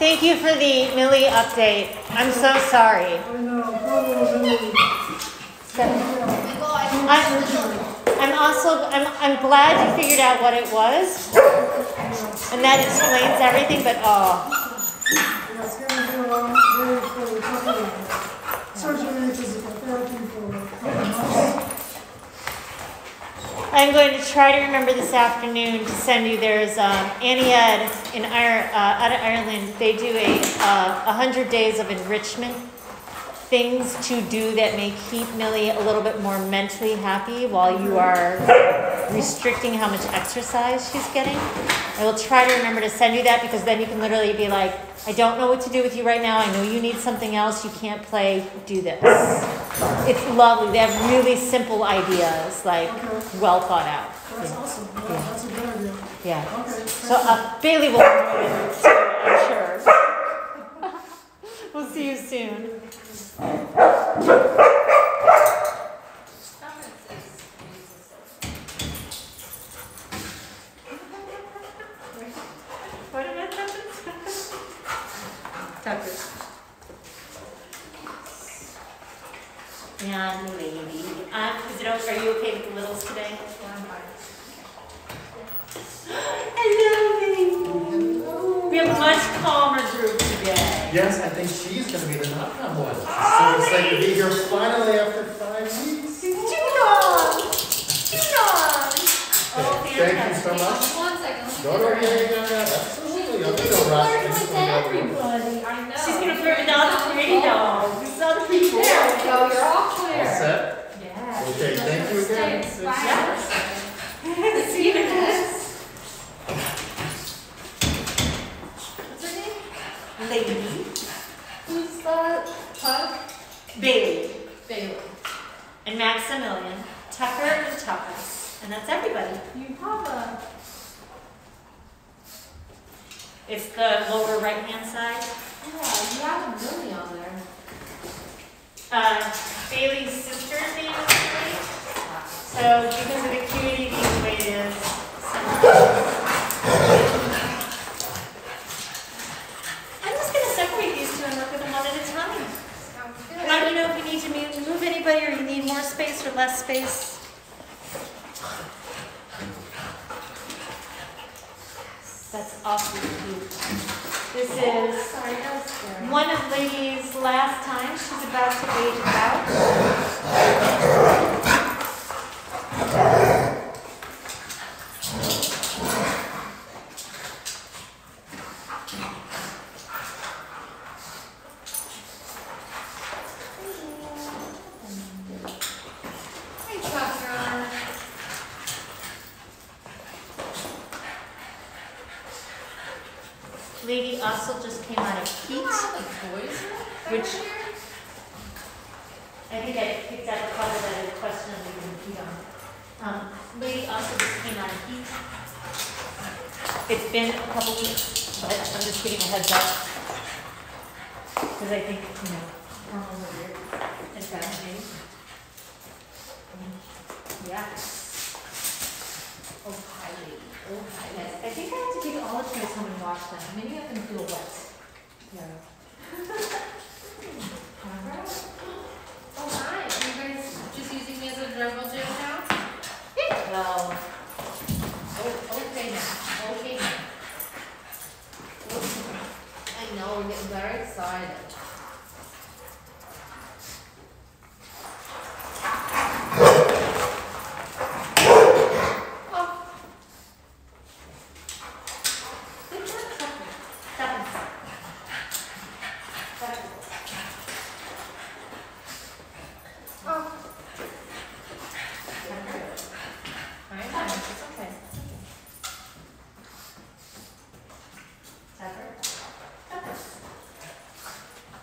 Thank you for the Millie update. I'm so sorry. I know, poor little Millie. I'm glad you figured out what it was, and that explains everything. But Yeah, it's going to do a lot for recovery. Surgery and physical therapy for a couple months. I'm going to try to remember this afternoon to send you. There's Annie Ed in out of Ireland. They do a 100 days of enrichment. Things to do that may keep Millie a little bit more mentally happy while you are restricting how much exercise she's getting. I will try to remember to send you that because then you can literally be like, I don't know what to do with you right now. I know you need something else. You can't play. Do this. It's lovely. They have really simple ideas, like well thought out. That's awesome. Yeah, that's a good idea. Yeah. Okay. So Bailey will enjoy it too, I'm sure. We'll see you soon. What am I talking? Tucker. Yeah, maybe. Are you okay with the littles today? Hello, baby. We have a much calmer group today. Yes, I think she's going to be the knock-on one. So excited to be here finally after 5 weeks. Too long. Oh, Thank you so much. One second. No, absolutely. I'll do no rush. Everybody, I know. She's going to flirt with all the pretty dogs. This is all the pretty There we dogs. go, you're all clear. All set? Yeah. Okay, thank you again. Stay inspired. See you next. What's her name? Lady. Who's that? Tuck? Bailey. Bailey. And Maximilian. Tucker and Tucker. And that's everybody. You have a... It's the lower right-hand side. Yeah, you have a Millie on there. Bailey's sister's name is Bailey. So because of the acuity, the way it is. I'm just going to separate these two and work with them one at a time. Sounds good. How do you know if you need to move anybody or you need more space or less space? That's awfully cute. This is Sorry, that was scary. one of Lady's last time. She's about to age out. Hey, Tucker. Lady also just came out of heat. Wow, the boys are Which- back here? I think I picked out a color that had a question of leaving heat on. Lady also just came out of heat. It's been a couple weeks, but I'm just giving a heads up. Because I think, hormones are weird. It's fascinating. Yeah. Oh, hi, lady. Oh, hi, Yes, lady. I think I have to take all the toys home and wash them. Many of them feel wet. Yeah. Oh, hi. Are you guys just using me as a dribble gym now? Well, Oh, okay now. Okay now. I know, we're getting very excited. Oh. good job, Tucker. Tucker. Tucker. Oh. Very nice. It's okay. Tucker. Tucker.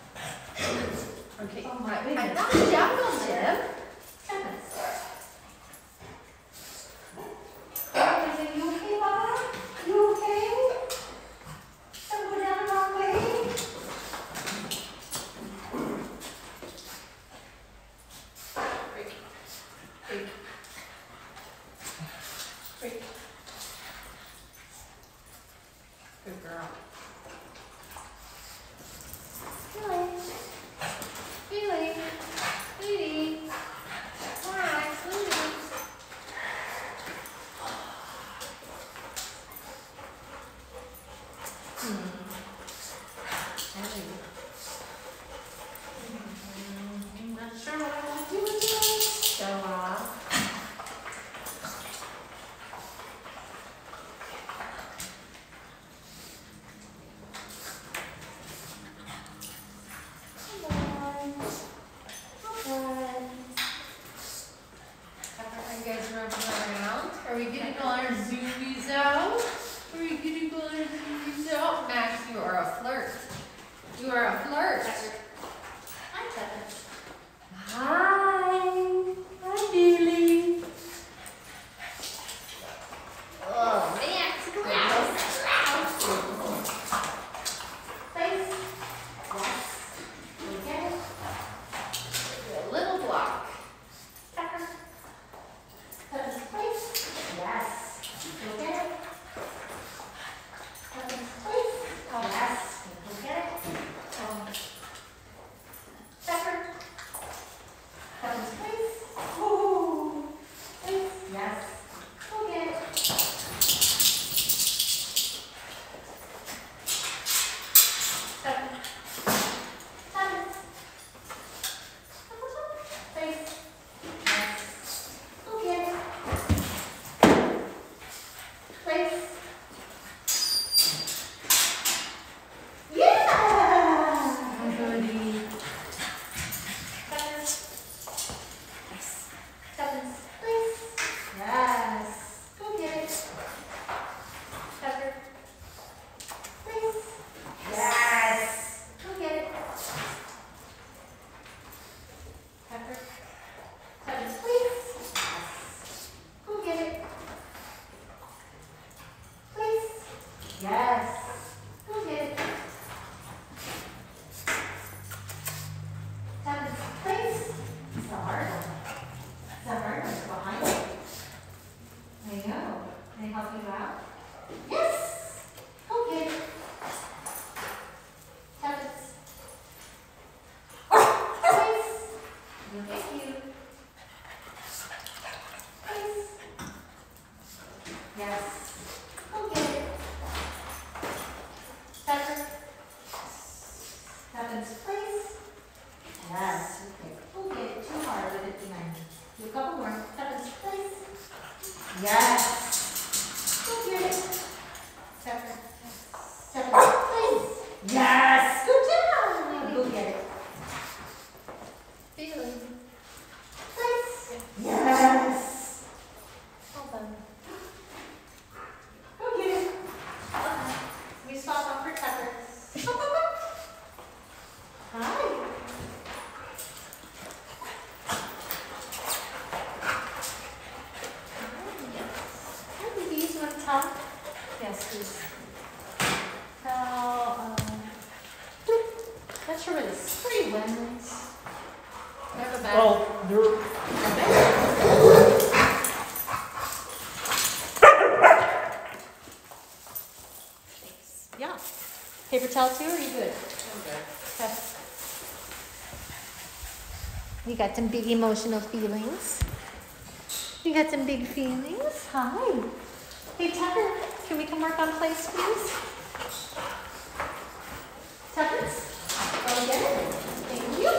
Are we getting all our zoomies out? Are we getting all our zoomies out? Max, you are a flirt. You are a flirt. Hi, Tuckers. Hi. Hi, Dealy. Oh, Max, gross. Face. Yes. Okay. A little block. Tucker. Tucker's place. Yes. Okay. Tucker's place. Yes. Okay. Tucker. Tucker's place. Ooh. Place. Yes. Okay. Tucker. Tucker. Place. Yes. Okay. Place. Yeah! Goody. Tuckers. Yes. Tuckers. Place. Yes. Go get it. Tucker. Place. Yes. Go get it. Tucker. Tuckers, please. Yes. Go get it. Please. Yes. Go get it. Tuckers, please. It's a hard one. It's a hard one. It's behind you. I know. Can I help you out? Yes. Go get it. Tuckers. Please. Thank you. Please. Yes. Go get it. Tucker. Tuckers, please. Yes. Okay. Go get it. Too hard with it behind you. Do a couple more. Tuckers, please. Yes. Go get it. Tucker. Tucker, please. Yes. Good job. Go get it. Feeling. Please. Yes. Hold on. Go get it. Okay. We swap off for Tucker. Hi. Hi, babies. You want to tell? Yes, please. Tell, not sure what it is. Pretty wins. Never bad. Well, you're, Yeah. Paper towel too, or are you good? Okay. You got some big emotional feelings. You got some big feelings. Hi. Hey, Tucker, can we come work on place, please? Tuckers? Go get it. Thank you.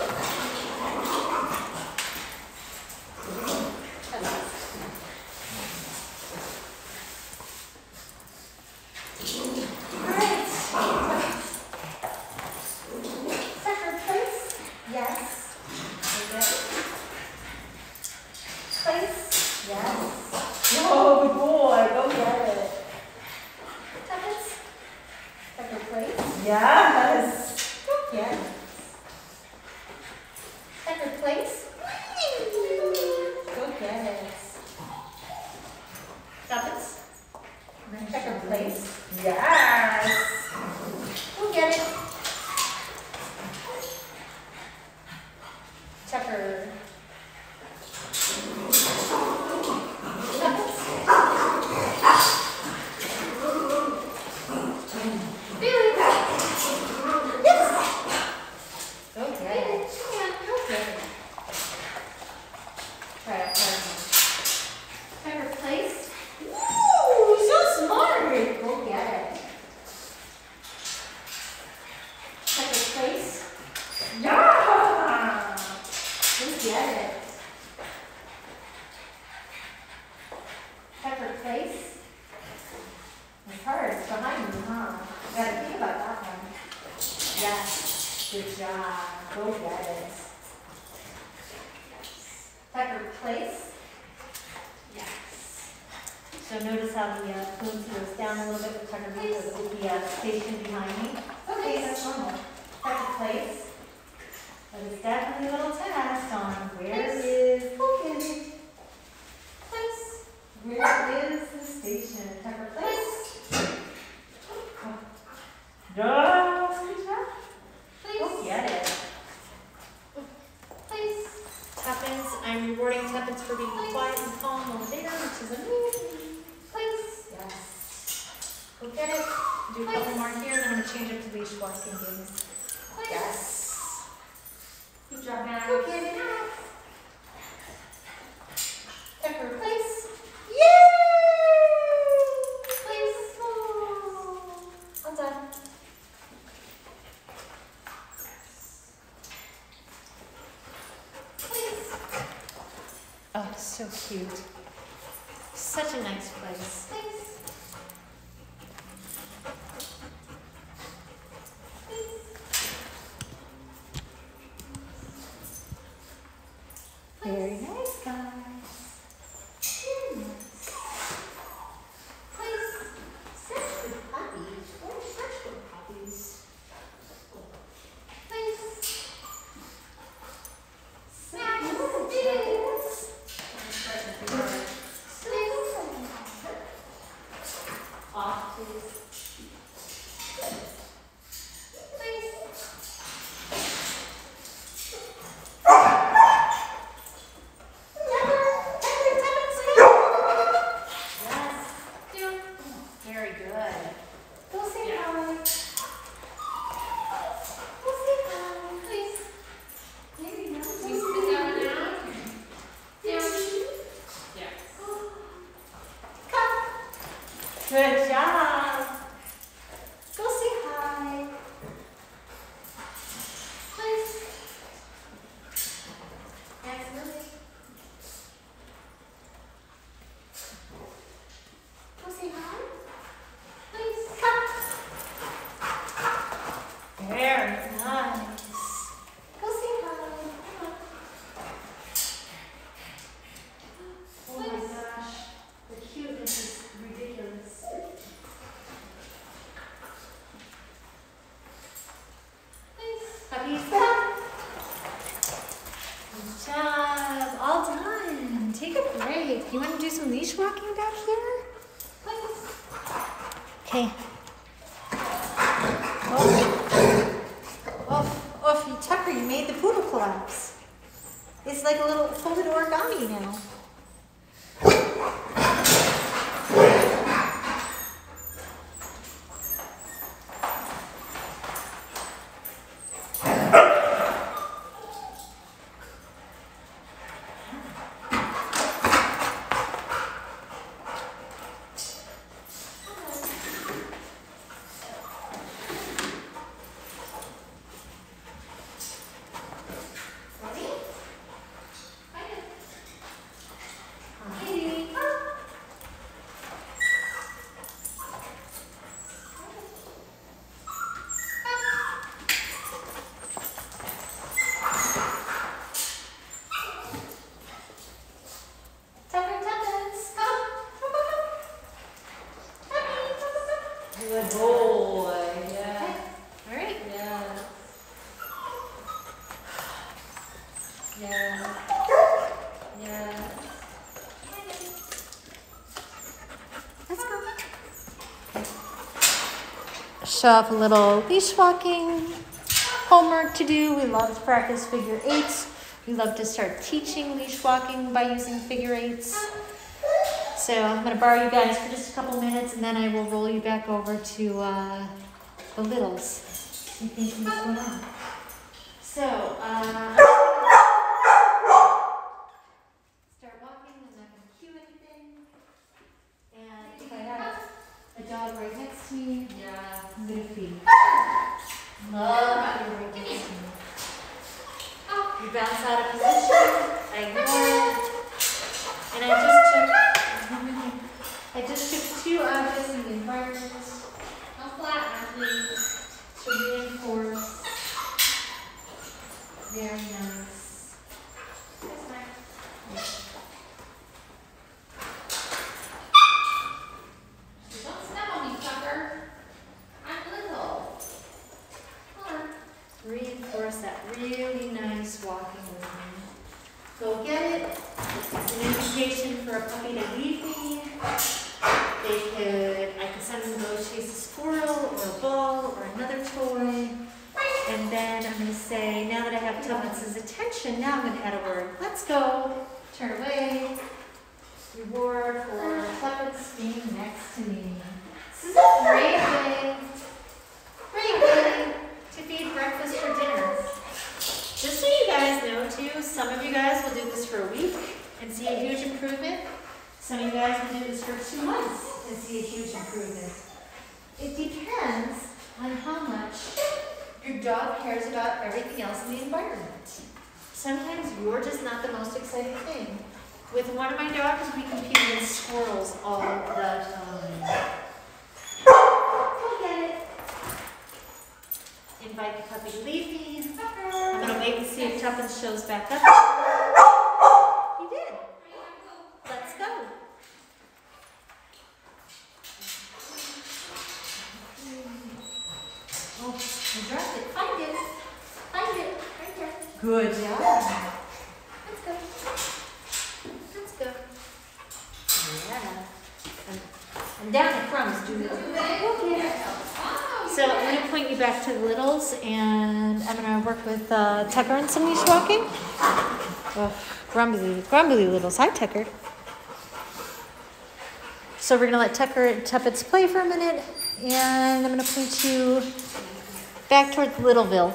All right. Tucker, place? Yes. Okay. Place? Yes. Oh, good boy. Go get it. Tuckers? Tucker, place? Yes. Go get it. Tucker, place? Go get it. Tuckers? Tucker, place? Yes. Go get it. Tucker. Billy. Yes. Go get it. Yeah, go get it. Try it. Tucker, place? Ooh, so smart. Go get it. Tucker, place? Yeah. Go get it. Tucker, place? It's hard. It's behind you, huh? You gotta think about that one. Yes. Good job. Go get it. Tucker, place? Yes. notice how the fluency goes down a little bit with Tucker because with the station behind me. Okay, that's normal. Tucker place. But it's definitely a little test on where is Place. where is the station? Tucker place. No, Place. don't get it. Place. Tuppence, I'm rewarding Tuppence for being quiet and calm over there, which is amazing. Place. Yes. Go get it. Do a couple more here, then I'm gonna change up to leash walking games. Place. Yes. Good job, Max. Go get it. Tucker, place. Yay! Place. All done. Place. Oh, so cute. Such a nice place. Place. Very nice, guys. Very nice. Place. Search for puppies. Or search for puppies. Place. Max, please. Off, please. Please. Yes. Very good. Go say hi. Go say hi, please. There you go. You sit down now? Down. Yes. Come. Good job. Go say hi. Please. Next, Lily. Go say hi. Please. Come. Very nice. Go say hi. Come on. Oh my gosh. The cuteness is ridiculous. Please. Puppies. Come. Good job. All done. Take a break. You want to do some leash walking back here? Please. Okay. Oh, Tucker, you made the poodle collapse. It's like a little folded origami now. Ready? Good boy. Yeah. All right. Yeah. Yeah. Yeah. Let's go. Show off a little leash walking homework to do. We love to practice figure eights. We love to start teaching leash walking by using figure eights. So I'm going to borrow you guys for just a couple minutes, and then I will roll you back over to the littles. See if anything's going on. So, start walking. I'm not going to cue anything. And if I have a dog right next to me, Yeah. I'm going to feed. Love how you're right next to me. You bounce out of position. I ignore it. And I just took two objects in the environment How flat, Ashley? to reinforce. Very nice. a puppy to leave me. I could send them to go chase a squirrel or a ball or another toy. And then I'm gonna say, now that I have Tuppence' attention, now I'm gonna add a word. Let's go. Turn away. Reward for Tuppence being next to me. This is a great way to feed breakfast for dinner. Just so you guys know too, some of you guys will do this for a week and see a huge improvement. Some of you guys will do this for 2 months and see a huge improvement. It depends on how much your dog cares about everything else in the environment. Sometimes you're just not the most exciting thing. With one of my dogs, we compete against squirrels all the time. Go get it. Invite the puppy to leave me. I'm gonna wait and see if Tuppence shows back up. He did. Let's go. Oh, I dropped it. Find it. Find it. Right there. Good job. Let's go. Let's go. Yeah. I'm down to crumbs, Judith. Okay. So I'm going to point you back to the littles, and I'm going to work with Tucker and some leash walking. Oh, grumbly littles. Hi, Tucker. So we're going to let Tucker and Tuppence play for a minute, and I'm going to point you back towards Littleville.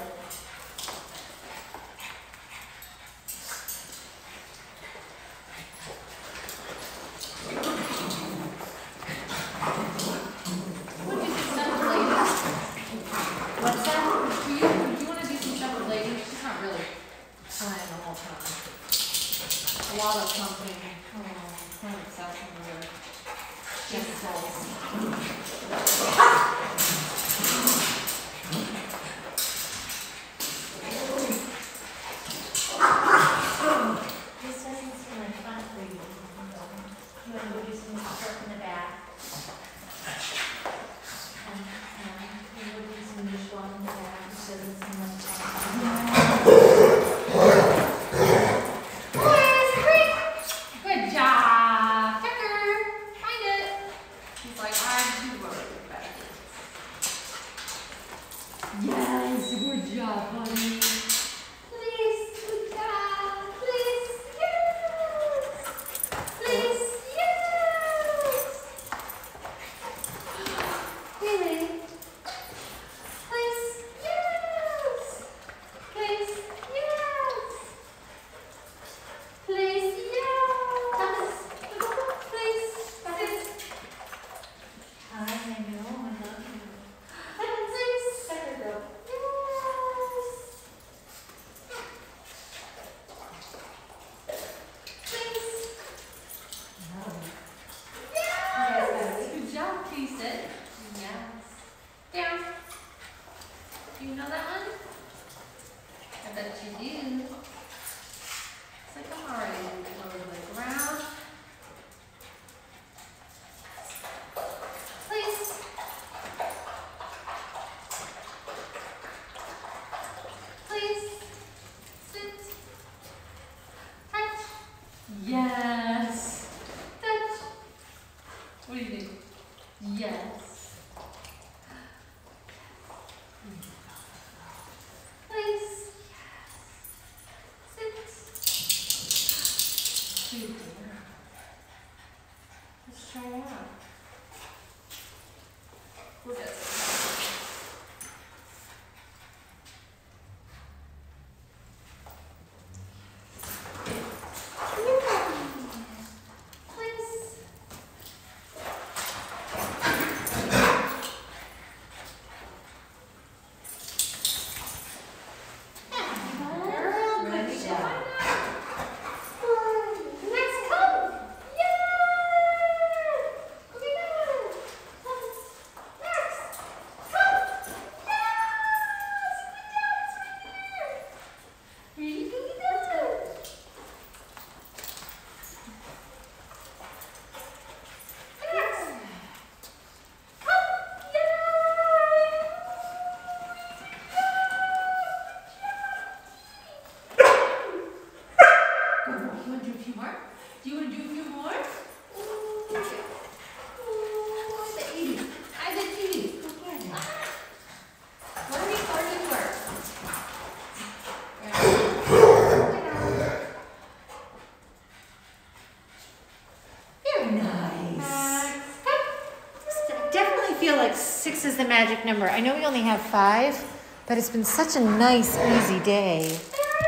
feel like 6 is the magic number. I know we only have 5, but it's been such a nice, easy day.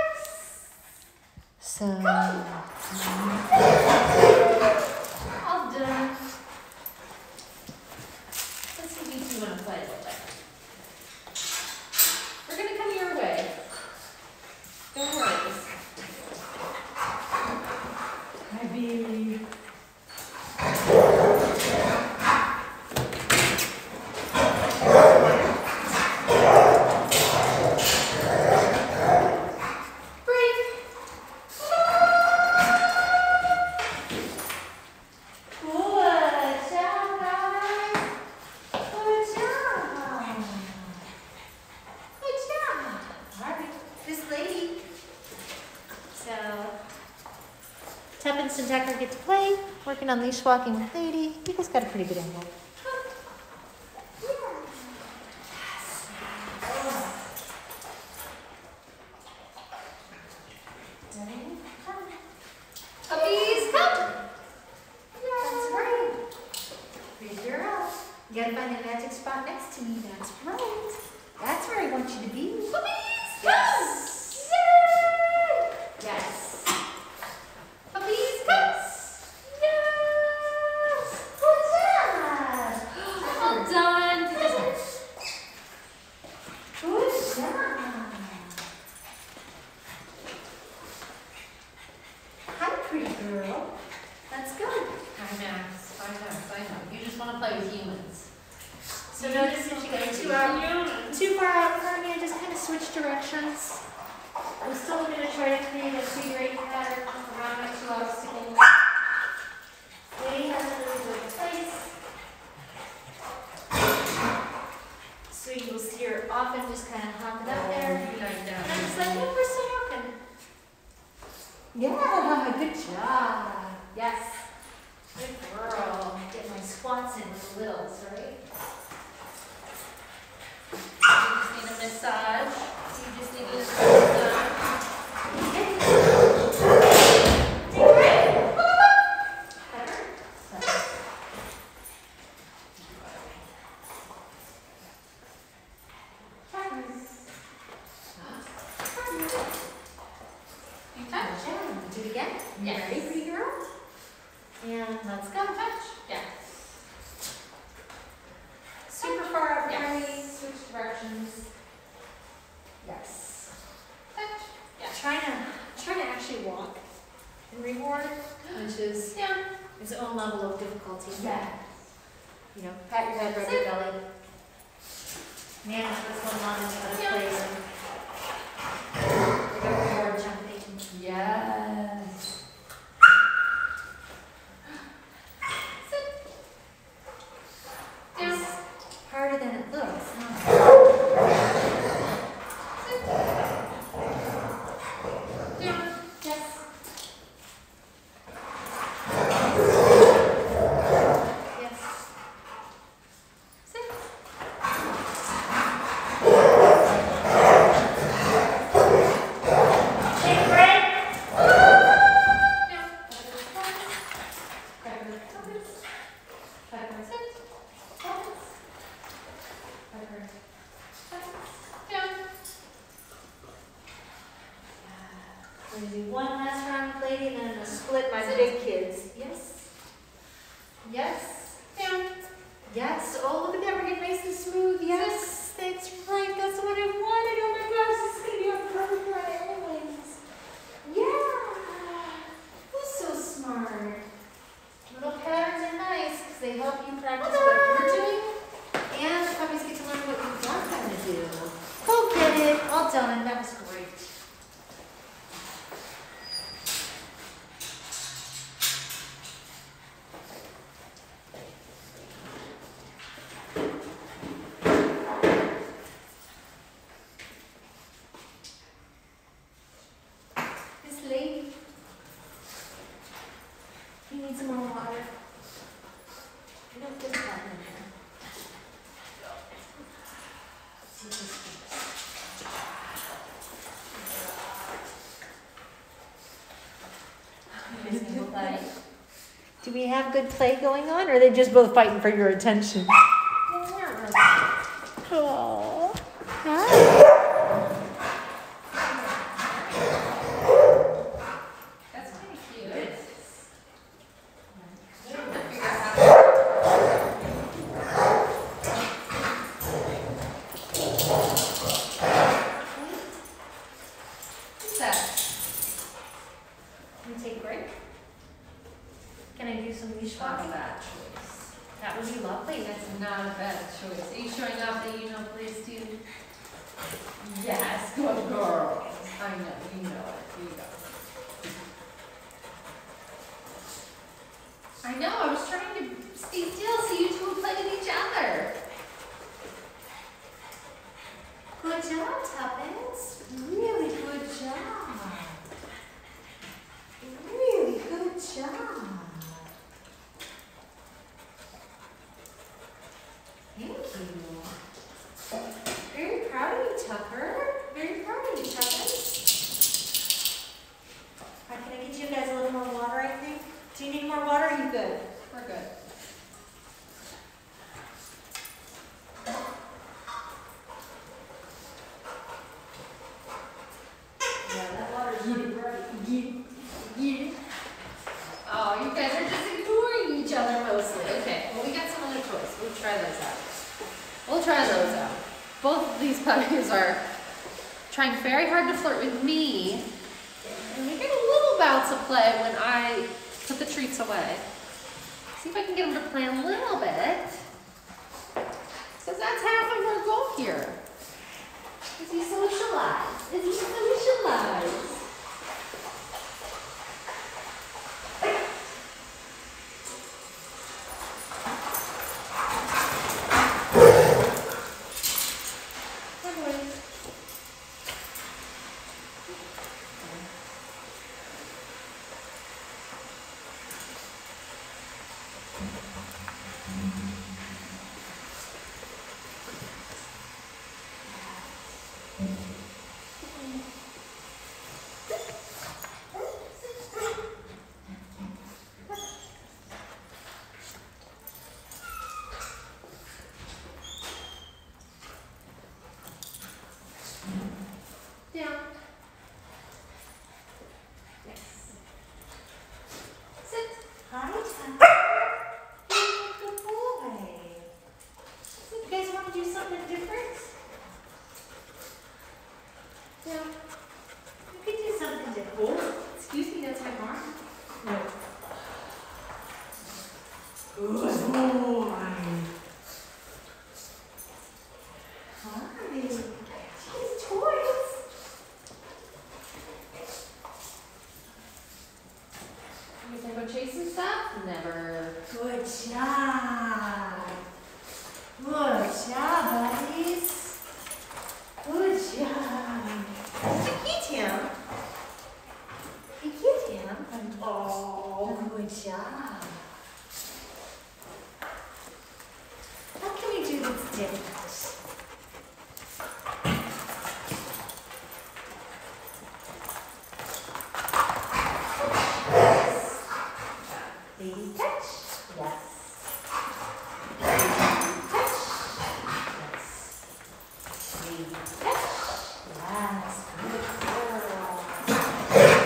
So, All done. Let's see if you two want to play a little bit. We're going to come your way. Don't worry. Hi, baby. Tuppence and Tucker get to play, working on leash walking with Lady. You guys got a pretty good angle. Puppies, come. That's right. Pretty girl. You gotta find that magic spot next to me. That's right. That's where I want you to be. Puppies, come. Yay! Yes. Puppies, come. Yes. Good job. Well done. Good job. Hi, pretty girl. That's good. I know. You just want to play with humans. So notice if you get too far out in front of me, I just kind of switch directions. I'm still going to try to create a figure-8 pattern around my 2 obstacles. Lady has a really good place. So you will see her often just kind of hopping up there. And I'm just like, oh, we're still walking. Yeah, good job. Yes. Good girl. Get my squats in with the littles, right? You just need a massage. You just need a massage. You touch. Do it again. Yes. Ready, pretty girl? And let's go. Touch. Yeah. Super far up, Yes. ready. Switch directions. Yes. Touch. Yeah. Trying to actually walk and reward, which is Yeah. its own level of difficulty. Yeah. You know, pat your head, rub your belly. Manage what's going on in the other Yeah. place. We got reward jumping. Yes. Sit. Down. It's harder than it looks, huh? Sit. Down. Yes. Yes. Sit. Take a break. Down. Pepper. Pepper. Sit. Pepper. Down. We're gonna do one last round with Lady, and then I'm gonna split my big kids. Yes. Yes. Down. Yes. Oh, look at that. We're getting nice and smooth. Yes. That's right. That's what I wanted. Oh my gosh, this is gonna be a perfect run anyways. Yeah. Who's so smart? Little patterns are nice because they help you practice what you're doing, and the puppies get to learn what you want them to do. Go get it. All done. That was great. This lady, you need some more water. I don't get that in there. Let's see this You guys need to play. Do we have good play going on, or are they just both fighting for your attention? Well, Oh. Hi. That's kind of cute. What's that? Can we take a break? Can I do some leash Not a walking? bad choice. That would be lovely. That's not a bad choice. Are you showing off that you know place too? Yes, good girl. I know, you know it. Here you go. I know, I was trying to stay still so you two would play with each other. Good job, Tuppence. Really good job. Really good job. Thank you. Very proud of you, Tucker. Very proud of you, Tuppence. Can I get you guys a little more water, I think? Do you need more water? Are you good? We're good. Yeah, that water's really bright. Oh, you guys are just ignoring each other mostly. Okay, well we got some other toys. We'll try those out. We'll try those out. Both of these puppies are trying very hard to flirt with me. And they get a little bounce of play when I put the treats away. See if I can get them to play a little bit. Because that's half of our goal here. Is he socialized? Is he socialized? Down. Yes. Sit. Hi, Tucker. Good boy. So you guys want to do something different? Down. You could do something different. Oh, excuse me, that's my arm. No. Good boy. Hi. These toys. You gonna go chasing stuff? Never. Good job. Good job, buddies. Good job. Did you hit him? You hit him? Oh, good job. How can we do this different? Baby touch. Yes. Baby touch. Yes. Baby touch. Yes. Good girl.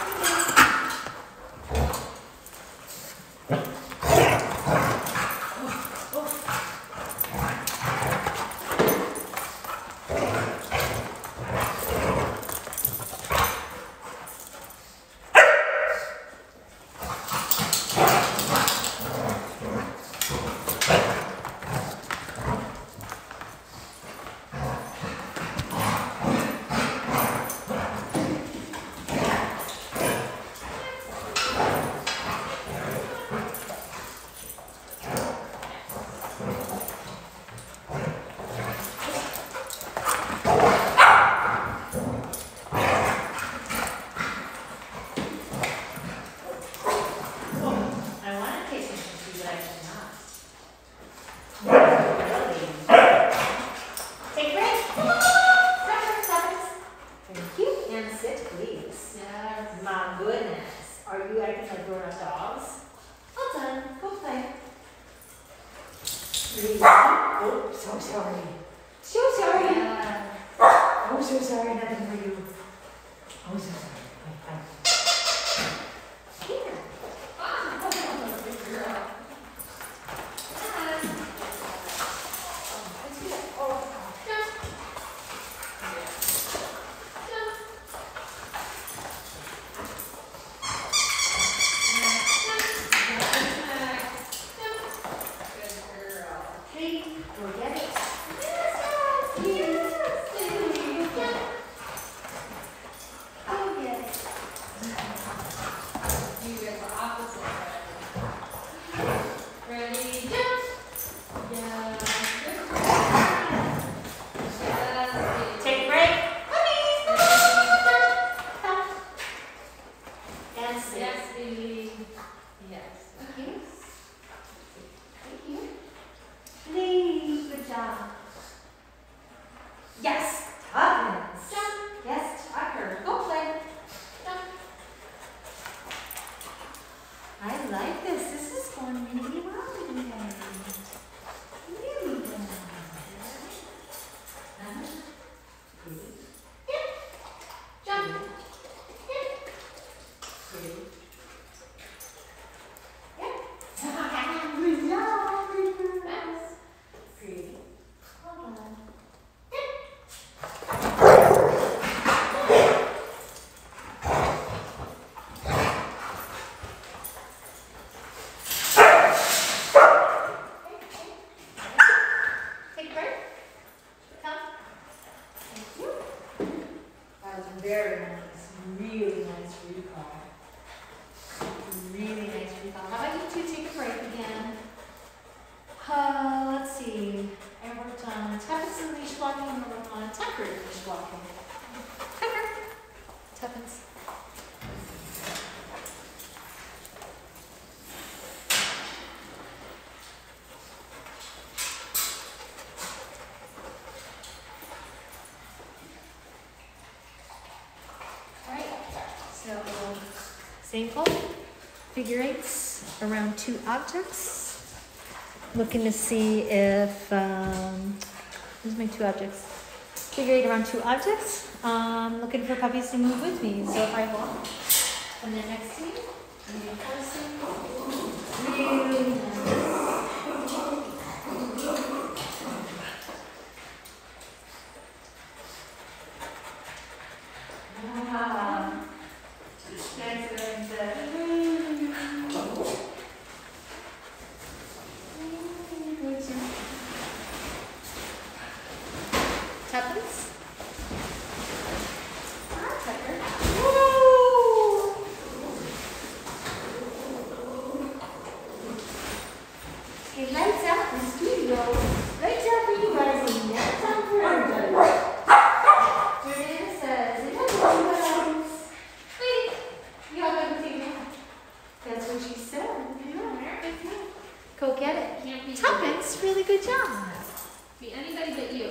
I want to take pictures of you, but I cannot. Really? Take a break. Thank you. And sit, please. Yes. My goodness. Are you acting like grown-up dogs? All done. Go play. Please. Oh, so sorry. Okay. Thank you. Please, good job. Yes, Tuppence. Jump. Yes, Tucker. Go play. Jump. I like this. This is going really well today. Really well. Jump. Good job. Nice. Pretty. Hold on. Take a break. Come. Thank you. That was very nice. Really nice recall. Really nice recall. How about you two take a break again? Let's see. I worked on Tuppence and leash walking, and I worked on Tucker leash walking. Tucker. Tuppence. Alright. So, Same fold. Figure eights around two objects. Looking to see if, where's my two objects? Figure eight around two objects. Looking for puppies to move with me. So if I walk, and then next to you, and you're forcing, really nice. wow. Nice and Tuppence. Tucker. Okay, lights out in the studio. Lights out for you guys and lights out for everybody. Jordana says, "It has one guys." Wait, y'all got to take that. That's what she said. Go get it. Can't be Tuppence, really good job. Be anybody but you.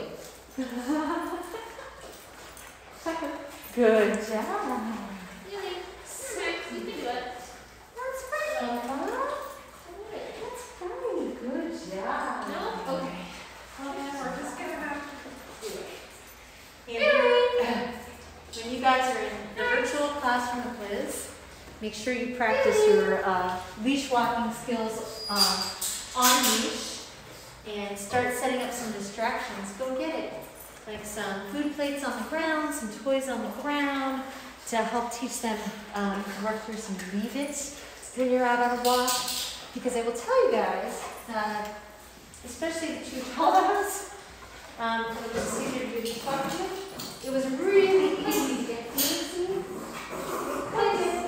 Good job. Really? You're nice. You can do it. That's right, Emma. That's right. Good job. No? Okay. We're just gonna have to do it. When you guys are in the virtual classroom quiz, make sure you practice your leash walking skills on leash and start setting up some distractions. Go get it. Like some food plates on the ground, some toys on the ground to help teach them work through some leave it when you're out on a walk. Because I will tell you guys, especially the two tall of us, it was easier to do leash walking. It was really easy to get fancy. Okay,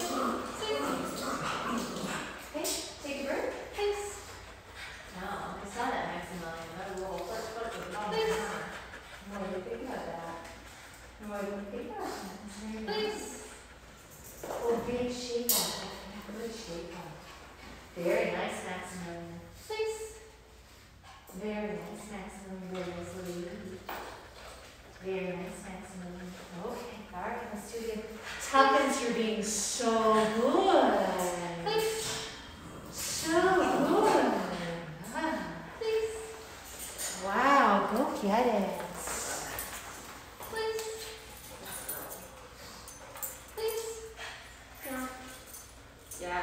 take a break. Thanks. No, I saw that Maximilian, that little first foot was long. Thanks. No, I didn't think about that. No, I didn't think about that. Very nice. Oh, big shake on it. Good shake on it. Very nice, Maximilian. Thanks. Very nice, Maximilian. Very nicely. Very nice, Maximilian. Okay, all right, let's do it again. Tuppence, you're being so good. Thanks. So good. Ah. Thanks. Wow, go get it. Please. Please. Yeah.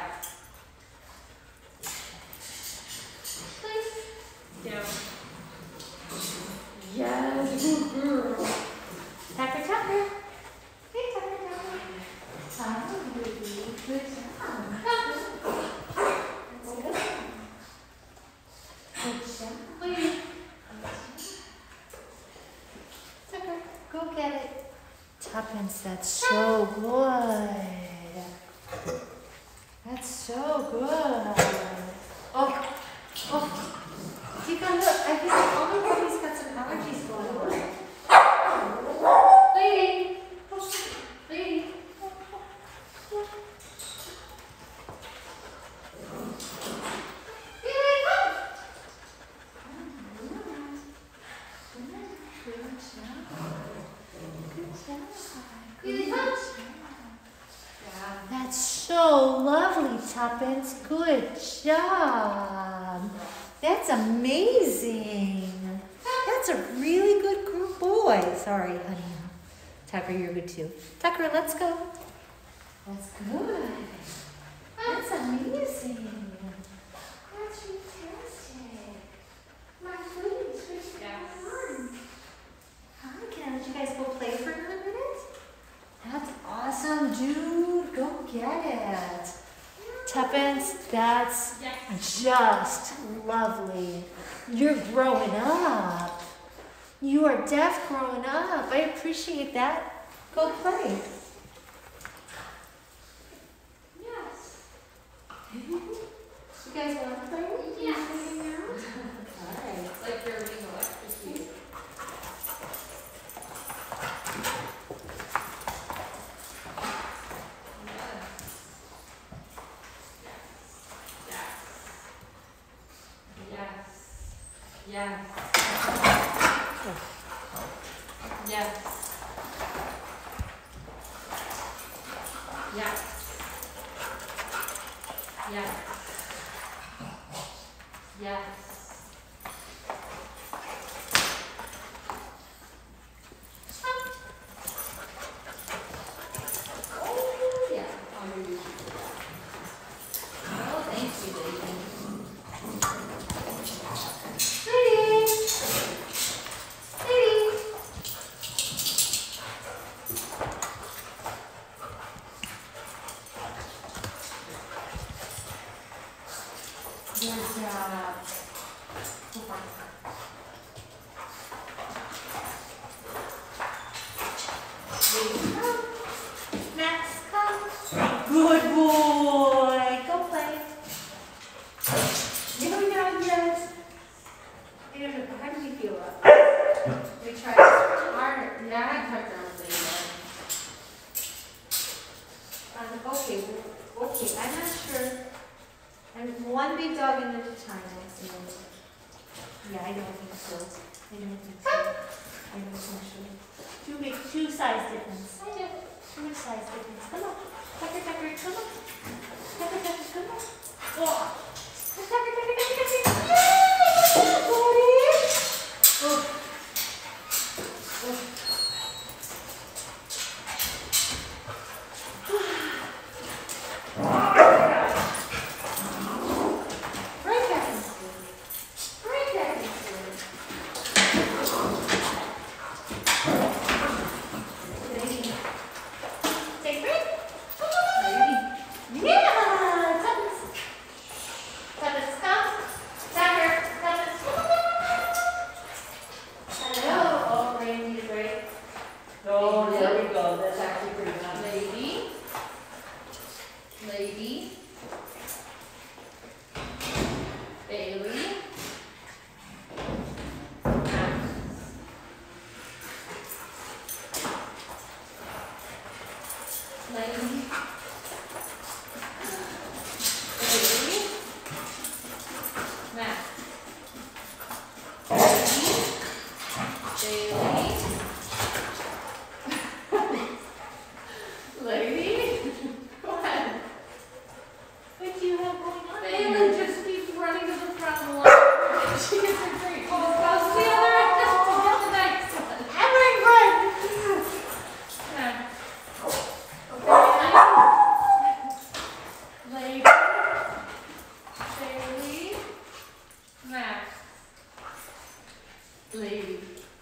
Please. Yeah. Yes, good girl. Tucker, Tucker. Hey, Tucker, Tucker. Hi, baby. Good job. Come. That's good. Good job. Please. Tucker, go get it. Tuppence, that's so good. That's so good. Oh, oh. Tika, look, I think all the baby's got some allergies going on. Lady. Lady. Tuppence. Good job. That's amazing. That's a really good group boy. Sorry, honey. Tucker, you're good too. Tucker, let's go. That's good. That's amazing. That's fantastic. My please, what's going on? Hi, can I let you guys go play for another minute? That's awesome, dude. Go get it. Tuppence, that's just lovely. You're growing up. You are deaf growing up. I appreciate that. Go play. Yes. You guys want to play? Yes. Alright. It's like you're being electrocuted. Yes. Yes. Yes. Yes. Yes. Oh, yeah. I'm gonna use you for that. Oh, thank you, baby. Good job. Max, come. Good boy. Go play. No, not yet. How do you feel about it? We tried harder. Yeah, I tried down the Okay, I'm not sure. I'm one big dog at a time, maximum. Yeah, I don't think so. I don't think so. I'm not so sure. Two size difference. I do. Too much size difference. Come on. Tucker, Tucker, come on. Tucker, Tucker, come on. Oh. Tucker, Tucker, Tucker, Tucker. Yeah, buddy. Oh. Right back in school. Right back in school. Take a break. Yeah, Tuppence. Tuppence, come. Tucker, Tuppence, come on. Hello. Oh, Randy needs a break. Oh, there we go. That's actually pretty nice. Lady. Lady. Bailey. Lady. Bailey. Max. Bailey. Lady. Go ahead. What do you have going on? Bailey just keeps running to the front and left. She gets a treat. She just goes to the other end to get the next one. Everyone. Yeah. Lady. Bailey. Max. Lady.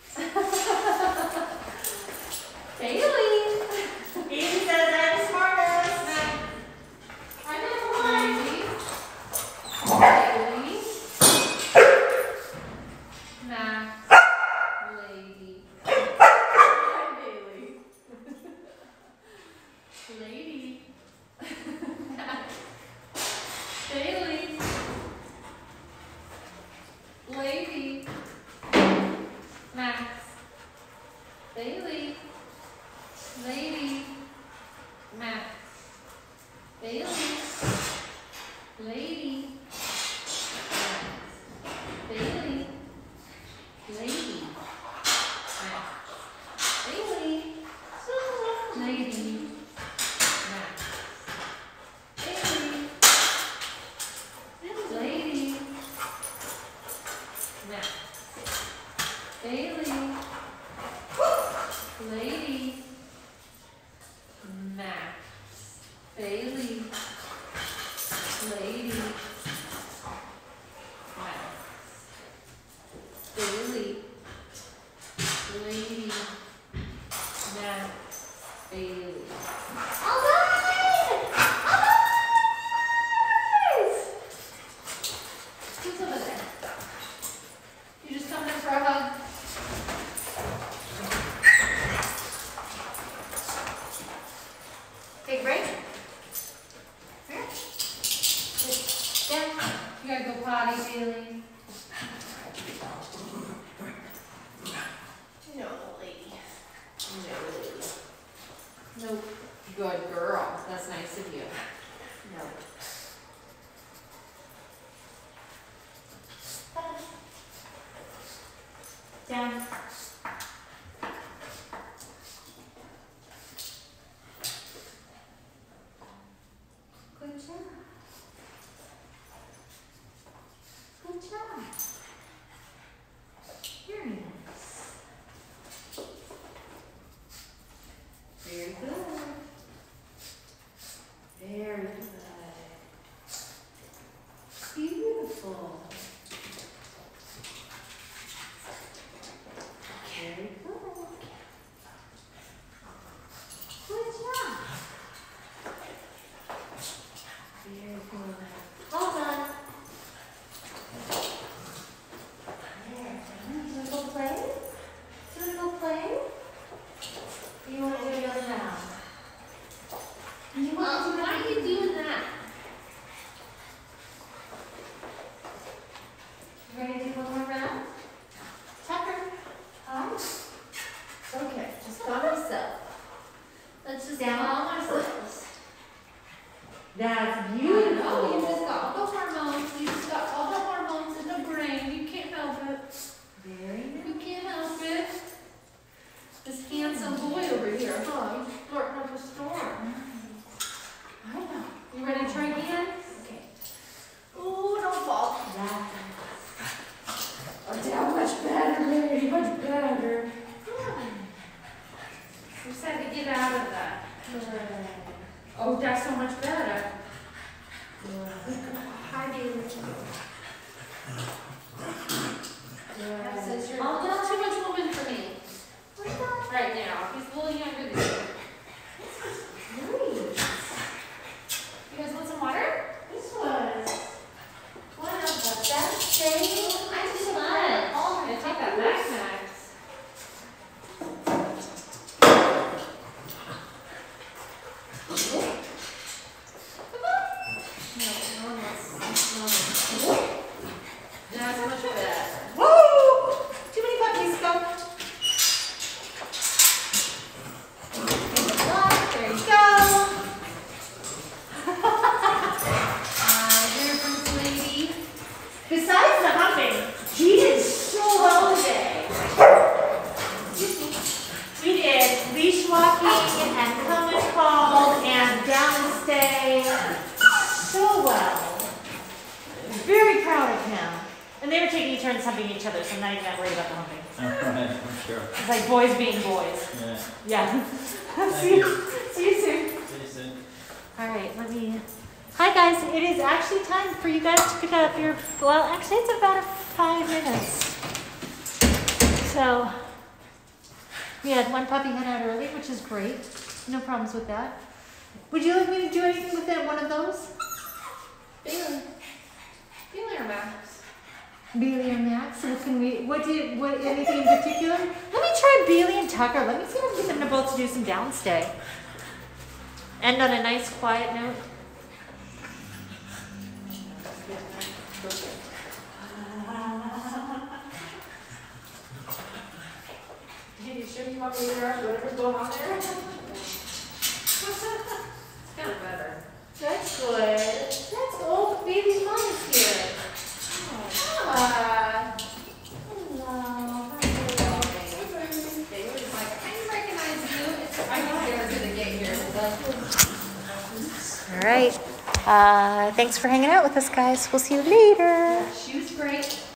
Bailey. Baby says I'm smartest. I'm number one. Bailey. Max. Lady. Hi, Bailey. Lady. Bailey. Lady. Who's over there? You just coming in for a hug? Take a break. Here. Sit down. You gotta go potty, Bailey. No, lady. No, lady. Nope. Good girl. That's nice of you. No. Down. Good job. Good job. Very nice. Very good. Very good. Beautiful. Very good. Good job. Very good. All done. There. Do you want to go play? Do you want to go play? Or you want to do another round? Do you want to do Why are you doing that? You ready to do one more round? Tucker. Hi. Okay, just calm yourself. Let's just Down. calm ourselves. That's No, beautiful. you just got all the hormones. You just got all the hormones in the brain. You can't help it. Very nice. You can't help it. This handsome boy over here, huh? He's starting up a storm. I know. You ready to try again? Okay. Ooh, don't fall. That's Oh, down much better, Mary. Much better. We just had to get out of that. good. Oh, that's so much better. Hi, Bailey. That says you're All a little done? too much woman for me What's that? right now. He's a little younger than you. Great. You guys want some water? This was one of the best days I just had all Yeah, my take that puppies. back, Max. That's much better. Woo! Too many puppies, go. There you go. Here comes lady. Besides the humping, she did so well today. We did leash walking and come and call and down and stay so well. Very proud of him. And they were taking turns humping each other, so I'm not even that worried about the humping. Right, I'm sure. It's like boys being boys. Yeah. Yeah. see you soon. See you soon. All right, let me. Hi guys, it is actually time for you guys to pick up your. Well, actually, it's about 5 minutes. So we had one puppy head out early, which is great. No problems with that. Would you like me to do anything with that one of those? Bailey. Bailey or Max? Bailey or Max? What can we? What anything in particular? Let me try Bailey and Tucker. Let me see if I can get them to both do some downstay. End on a nice, quiet note. You sure you want me to interrupt whatever's going on there? It's kind of better. That's good. That's old baby mom is here. Ah. Hello. They were just like, I didn't recognize you. I knew they were gonna get here. All right. Thanks for hanging out with us, guys. We'll see you later. She was great.